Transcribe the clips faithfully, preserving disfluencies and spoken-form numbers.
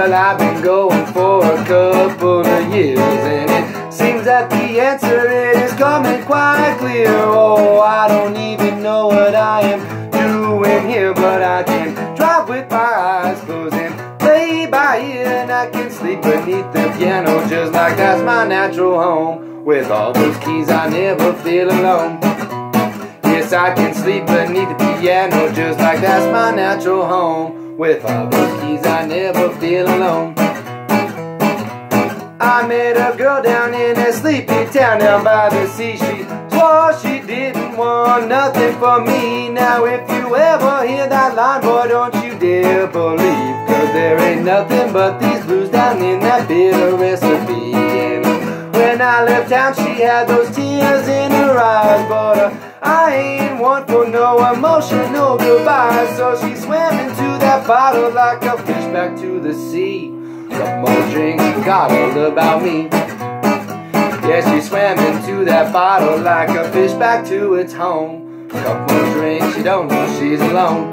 Well, I've been going for a couple of years, and it seems that the answer is coming quite clear. Oh, I don't even know what I am doing here, but I can drive with my eyes closed and play by ear, and I can sleep beneath the piano just like that's my natural home. With all those keys I never feel alone. Yes, I can sleep beneath the piano just like that's my natural home. With all those keys I never feel alone. I met a girl down in a sleepy town down by the sea. She swore she didn't want nothing from me. Now if you ever hear that line, boy, don't you dare believe, 'cause there ain't nothing but these blues down in that bitter recipe. And when I left town, she had those tears in her eyes, but uh, I ain't one for no emotional goodbye. So she swam into that bottle like a fish back to the sea. Some more drinks, she got all about me. Yeah, she swam into that bottle like a fish back to its home. Couple more drinks, she don't know she's alone.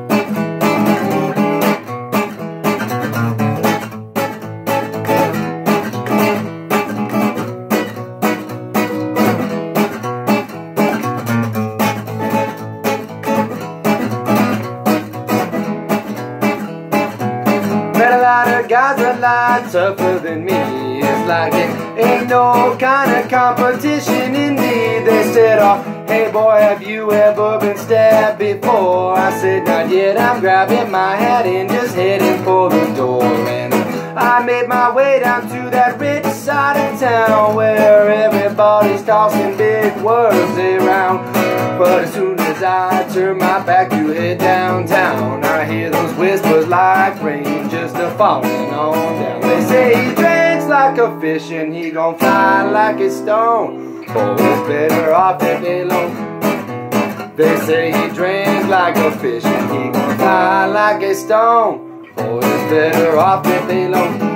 Met a lot of guys a lot tougher than me. It's like it ain't no kind of competition indeed. They said, oh, hey boy, have you ever been stabbed before? I said, not yet. I'm grabbing my hat and just heading for the door. And I made my way down to that rich side of town where everybody's tossing big words around. But as soon as I turn my back to head downtown, I hear those whispers like rain just a falling on down. They say he drinks like a fish and he gon' fly like a stone. Oh, it's better off if they alone. They say he drinks like a fish and he gon' fly like a stone. Oh, it's better off if they alone.